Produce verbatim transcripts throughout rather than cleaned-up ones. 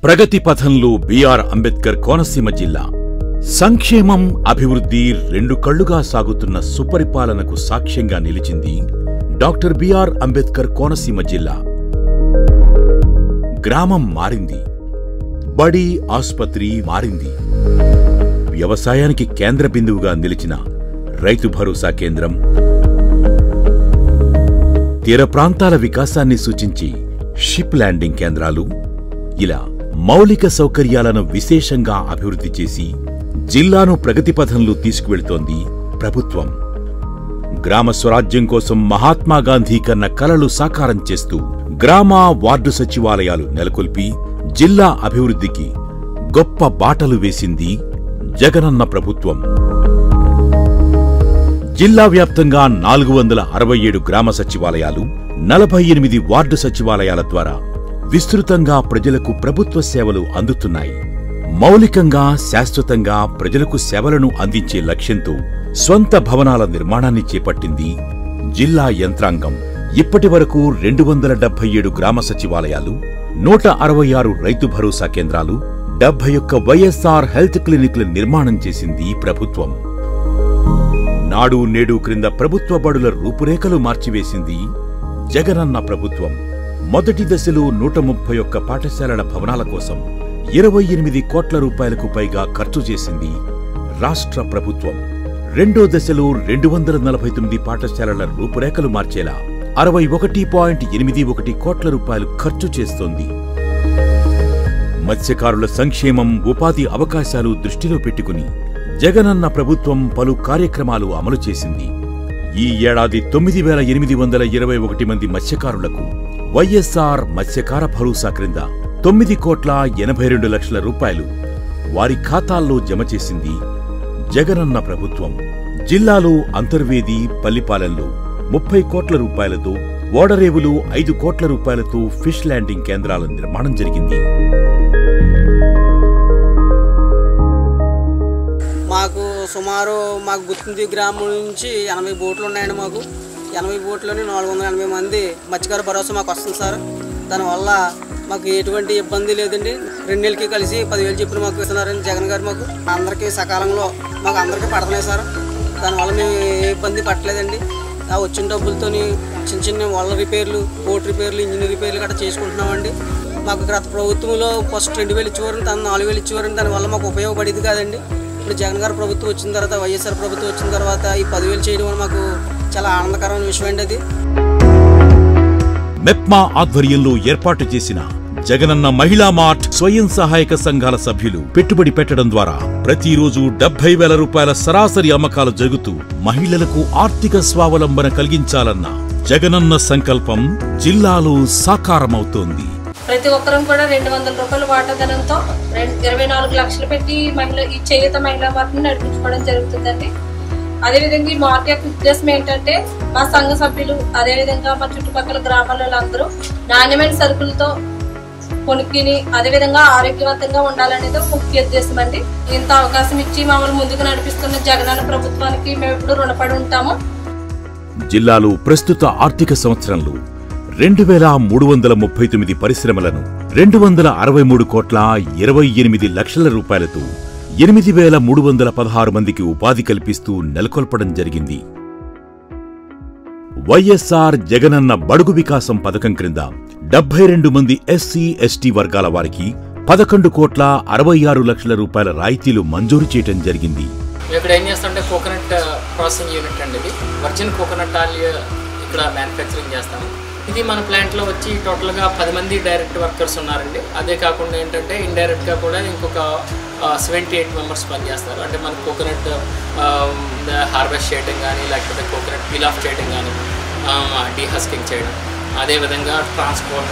ప్రగతి పథంలో బిఆర్ అంబేద్కర్ కోనసీమ జిల్లా సంక్షేమం అభివృద్ధి రెండు కళ్లుగా సాగుతున్న సుపరిపాలనకు సాక్ష్యంగా నిలిచింది డాక్టర్ బిఆర్ అంబేద్కర్ కోనసీమ జిల్లా. గ్రామం మారింది, బడి ఆసుపత్రి మారింది, వ్యవసాయానికి కేంద్ర బిందువుగా నిలిచిన రైతు భరోసా కేంద్రం, తీర ప్రాంతాల వికాసాన్ని సూచించి షిప్ ల్యాండింగ్ కేంద్రాలు, ఇలా మౌలిక సౌకర్యాలను విశేషంగా అభివృద్ధి చేసి జిల్లాను ప్రగతిపథంలో తీసుకువెళుతోంది ప్రభుత్వం. గ్రామ స్వరాజ్యం కోసం మహాత్మాగాంధీ కన్న కలలు సాకారం చేస్తూ గ్రామ వార్డు సచివాలయాలు నెలకొల్పి జిల్లా అభివృద్ధికి గొప్ప బాటలు వేసింది జగనన్న ప్రభుత్వం. జిల్లా వ్యాప్తంగా నాలుగు వందల అరవై ఏడు గ్రామ సచివాలయాలు, నలభై ఎనిమిది వార్డు సచివాలయాల ద్వారా విస్తృతంగా ప్రజలకు ప్రభుత్వ సేవలు అందుతున్నాయి. మౌలికంగా శాశ్వతంగా ప్రజలకు సేవలను అందించే లక్ష్యంతో స్వంత భవనాల నిర్మాణాన్ని చేపట్టింది జిల్లా యంత్రాంగం. ఇప్పటి వరకు రెండు వందల డెబ్బై ఏడు గ్రామ సచివాలయాలు, నూట అరవై ఆరు రైతు భరోసా కేంద్రాలు, డెబ్బై ఒక్క వైఎస్ఆర్ హెల్త్ క్లినిక్ల నిర్మాణం చేసింది ప్రభుత్వం. నాడు నేడు క్రింద ప్రభుత్వ బడుల రూపురేఖలు మార్చివేసింది జగనన్న ప్రభుత్వం. మొదటి దశలో నూట ముప్పై ఒక్క పాఠశాలల భవనాల కోసం ఇరవై ఎనిమిది కోట్ల రూపాయలకు పైగా ఖర్చు చేసింది రాష్ట్ర ప్రభుత్వం. రెండో దశలో రెండు వందల నలభై తొమ్మిది పాఠశాలల రూపురేఖలు మార్చేలా అరవై ఒకటి పాయింట్ ఎనిమిది ఒకటి కోట్ల రూపాయలు ఖర్చు చేస్తోంది. మత్స్యకారుల సంక్షేమం, ఉపాధి అవకాశాలు దృష్టిలో పెట్టుకుని జగనన్న ప్రభుత్వం పలు కార్యక్రమాలు అమలు చేసింది. ఈ ఏడాది తొమ్మిది వేల ఎనిమిది వందల ఇరవై ఒకటి మంది మత్స్యకారులకు వైఎస్ఆర్ మత్స్యకార భరోసా క్రింద తొమ్మిది కోట్ల ఎనభై రెండు లక్షల రూపాయలు వారి ఖాతాల్లో జమ చేసింది జగనన్న ప్రభుత్వం. జిల్లాలో అంతర్వేది, పల్లిపాలెంలో ముప్పై కోట్ల రూపాయలతో, ఓడరేవులు ఐదు కోట్ల రూపాయలతో ఫిష్ ల్యాండింగ్ కేంద్రాల నిర్మాణం జరిగింది. మాకు సుమారు మాకు గుర్తుంది గ్రామం నుంచి ఎనభై బోట్లు ఉన్నాయండి. మాకు ఎనభై బోట్లోని నాలుగు వందల ఎనభై మంది మత్స్యకార భరోసా మాకు వస్తుంది సార్. దానివల్ల మాకు ఎటువంటి ఇబ్బంది లేదండి. రెండు నెలలకి కలిసి పదివేలు చెప్పిన మాకు ఇస్తున్నారని జగన్ గారు మాకు అందరికీ సకాలంలో మాకు అందరికీ పడుతున్నాయి సార్. దానివల్ల మేము ఏ ఇబ్బంది పట్టలేదండి. ఆ వచ్చిన డబ్బులతో చిన్న చిన్న వాళ్ళ రిపేర్లు, బోట్ రిపేర్లు, ఇంజిన్ రిపేర్లు గట్రా చేసుకుంటున్నామండి. మాకు గత ప్రభుత్వంలో ఫస్ట్ రెండు వేలు ఇచ్చేవారని, తను నాలుగు వేలు ఇచ్చేవారని, దానివల్ల మాకు ఉపయోగపడేది కాదండి. ఇప్పుడు జగన్ గారు ప్రభుత్వం వచ్చిన తర్వాత, వైఎస్ఆర్ ప్రభుత్వం వచ్చిన తర్వాత ఈ పదివేలు చేయడం వల్ల మాకు చాలా ఆనందకరమైన విషయం అండి. అది మెప్మా ఆధ్వర్యంలో ఏర్పాటు చేసిన జగనన్న మహిళా మార్ట్ స్వయం సహాయక సంఘాల సభ్యులు పెట్టుబడి పెట్టడం ద్వారా ప్రతిరోజు డెబ్బై వేల రూపాయల సరాసరి అమ్మకాలు జరుగుతూ మహిళలకు ఆర్థిక స్వావలంబన కలిగించాలన్న జగనన్న సంకల్పం జిల్లాలో సాకారమవుతోంది. ప్రతి ఒక్కరం కూడా రెండు వందల రూపాయల వాటాధనంతో ఇరవై నాలుగు లక్షలు పెట్టి మహిళ ఈ చేయూత మహిళా మార్ట్ని నడిపించుకోవడం జరుగుతుందండి. అదేవిధంగా ఈ మార్ట్ యొక్క ఉద్దేశం ఏంటంటే మా సంఘ సభ్యులు, అదేవిధంగా మా చుట్టుపక్కల గ్రామాలలో అందరూ నాణ్యమైన సరుకులతో కొనుక్కిని అదేవిధంగా ఆరోగ్యవంతంగా ఉండాలనేది ముఖ్య ఉద్దేశం అండి. ఇంత అవకాశం ఇచ్చి మమ్మల్ని ముందుకు నడిపిస్తున్న జగనన్న ప్రభుత్వానికి మేము ఎప్పుడు రుణపడి ఉంటాము. జిల్లాలో ప్రస్తుత ఆర్థిక సంవత్సరంలో రెండు వేల మూడు వందల ముప్పై తొమ్మిది పరిశ్రమలను రెండు వందల అరవై మూడు కోట్ల ఇరవై ఎనిమిది లక్షల రూపాయలతో ఎనిమిది వేల మూడు వందల పదహారు మందికి ఉపాధి కల్పిస్తూ నెలకొల్పడం జరిగింది. వైఎస్ఆర్ జగనన్న బడుగు వికాసం పథకం క్రింద డెబ్బై రెండు మంది ఎస్సీ, ఎస్టీ వర్గాల వారికి పదకొండు కోట్ల అరవై ఆరు లక్షల రూపాయల రాయితీలు మంజూరు చేయడం జరిగింది. ఇక్కడ ఏం చేస్తామంటే కోకోనట్ ప్రాసెసింగ్ యూనిట్ అండి. ఇది వర్జిన్ కోకోనట్ ఆయిల్ ఇక్కడ మ్యానుఫ్యాక్చరింగ్ చేస్తాము. ఇది మన ప్లాంట్లో వచ్చి టోటల్గా పది మంది డైరెక్ట్ వర్కర్స్ ఉన్నారండి. అదే కాకుండా ఏంటంటే ఇండైరెక్ట్గా కూడా ఇంకొక సెవెంటీ ఎయిట్ మెంబర్స్ పనిచేస్తారు. అంటే మన కోకోనట్ హార్వెస్ట్ చేయడం కానీ, లేకపోతే కోకోనట్ పీల్ ఆఫ్ చేయడం కానీ, డీహస్కింగ్ చేయడం, అదేవిధంగా ట్రాన్స్పోర్ట్,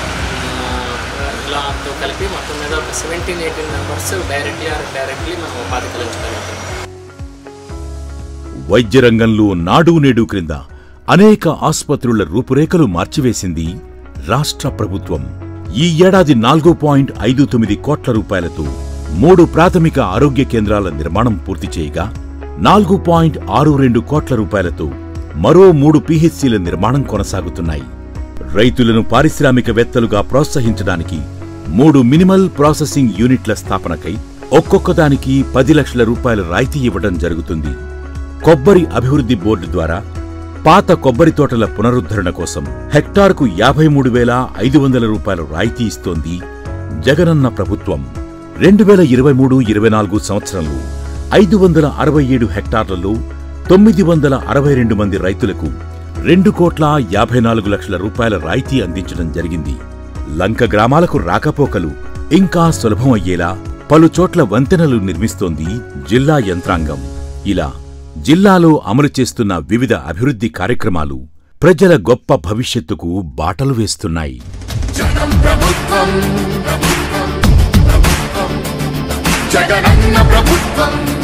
ఇలాతో కలిపి మొత్తం మీద ఒక seventeen eighteen members directly or directly మనం ఉపాధి కల్పించగలుగుతాం. వైద్య రంగంలో నాడు నేడు క్రింద అనేక ఆసుపత్రుల రూపురేఖలు మార్చివేసింది రాష్ట్ర ప్రభుత్వం. ఈ ఏడాది నాలుగు పాయింట్ ఐదు తొమ్మిది కోట్ల రూపాయలతో మూడు ప్రాథమిక ఆరోగ్య కేంద్రాల నిర్మాణం పూర్తి చేయగా, నాలుగు పాయింట్ ఆరు రెండు కోట్ల రూపాయలతో మరో మూడు పీహెచ్సీల నిర్మాణం కొనసాగుతున్నాయి. రైతులను పారిశ్రామికవేత్తలుగా ప్రోత్సహించడానికి మూడు మినిమల్ ప్రాసెసింగ్ యూనిట్ల స్థాపనకై ఒక్కొక్కదానికి పది లక్షల రూపాయల రాయితీ ఇవ్వడం జరుగుతుంది. కొబ్బరి అభివృద్ధి బోర్డు ద్వారా పాత కొబ్బరి తోటల పునరుద్ధరణ కోసం హెక్టార్కు యాభై మూడు వేల ఐదు వందల రూపాయల రాయితీ ఇస్తోంది జగనన్న ప్రభుత్వం. రెండు వేల ఇరవై మూడు ఇరవై నాలుగు సంవత్సరంలో ఐదు వందల అరవై ఏడు హెక్టార్లలో తొమ్మిది వందల అరవై రెండు మంది రైతులకు రెండు కోట్ల యాభై నాలుగు లక్షల రూపాయల రాయితీ అందించడం జరిగింది. లంక గ్రామాలకు రాకపోకలు ఇంకా సులభం అయ్యేలా పలు చోట్ల వంతెనలు నిర్మిస్తోంది జిల్లా యంత్రాంగం. ఇలా జిల్లాలో అమలు చేస్తున్న వివిధ అభివృద్ధి కార్యక్రమాలు ప్రజల గొప్ప భవిష్యత్తుకు బాటలు వేస్తున్నాయి. జగనన్న ప్రభుత్వం